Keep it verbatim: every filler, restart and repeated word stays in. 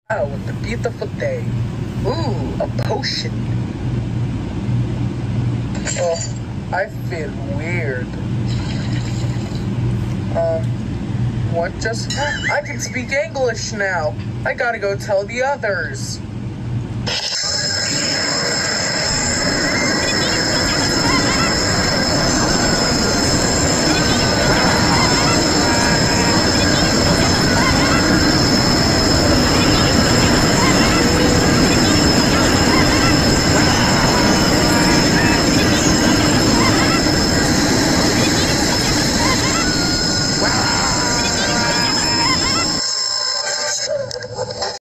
Oh, what a beautiful day. Ooh, a potion. Oh, I feel weird. Um, what just... I can speak English now. I gotta go tell the others.